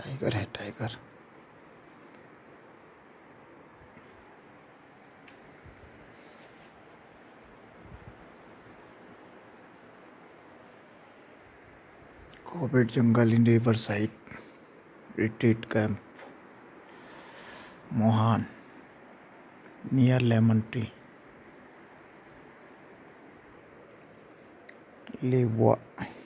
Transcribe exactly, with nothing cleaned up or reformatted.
Tiger है tiger. Corbett jungle inn river side retreat camp Mohan near lemon tree लेवा।